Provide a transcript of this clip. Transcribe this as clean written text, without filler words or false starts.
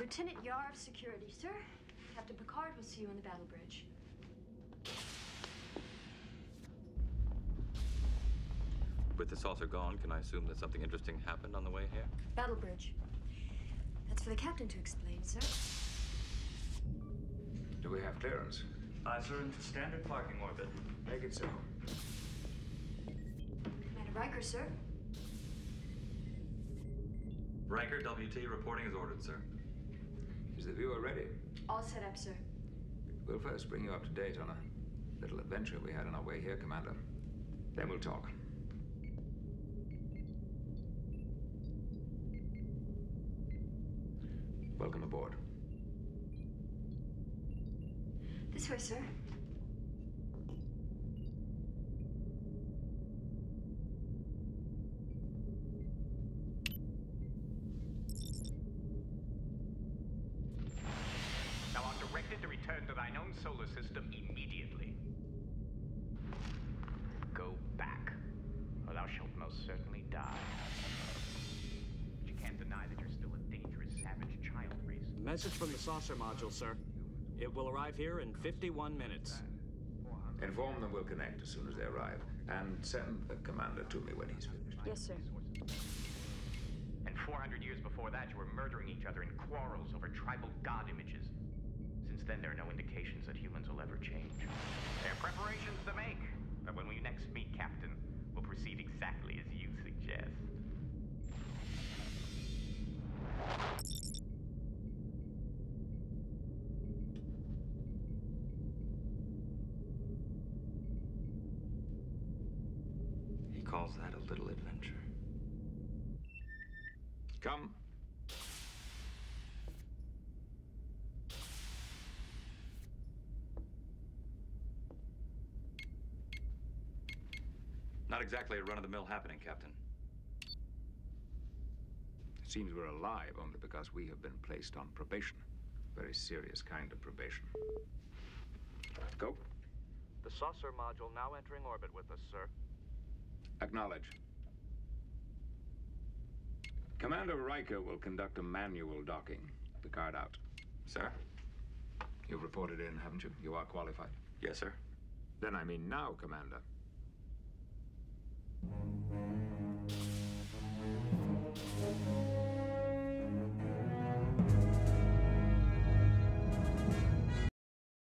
Lieutenant Yar of Security, sir. Captain Picard will see you on the battle bridge. With the saucer gone, can I assume that something interesting happened on the way here? Battle bridge. That's for the captain to explain, sir. Do we have clearance? Sir, into standard parking orbit. Make it so. Commander Riker, sir. Riker, WT, reporting as ordered, sir. Is the viewer ready? All set up, sir. We'll first bring you up to date on a little adventure we had on our way here, Commander. Then we'll talk. Welcome aboard. This way, sir. Thou art directed to return to thine own solar system immediately. Go back, or thou shalt most certainly die. But you can't deny that you're still a dangerous, savage child race. Message from the saucer module, sir. It will arrive here in 51 minutes. Inform them we'll connect as soon as they arrive. And send the commander to me when he's finished. Yes, sir. And 400 years before that, you were murdering each other in quarrels over tribal god images. Since then, there are no indications that humans will ever change. There are preparations to make, but when we next meet, Captain, we'll proceed exactly as you suggest. He calls that a little adventure. Come. Not exactly a run-of-the-mill happening, Captain. It seems we're alive only because we have been placed on probation. Very serious kind of probation. Go. The saucer module now entering orbit with us, sir. Acknowledge. Commander Riker will conduct a manual docking. Picard out. Sir? You've reported in, haven't you? You are qualified. Yes, sir. Then I mean now, Commander.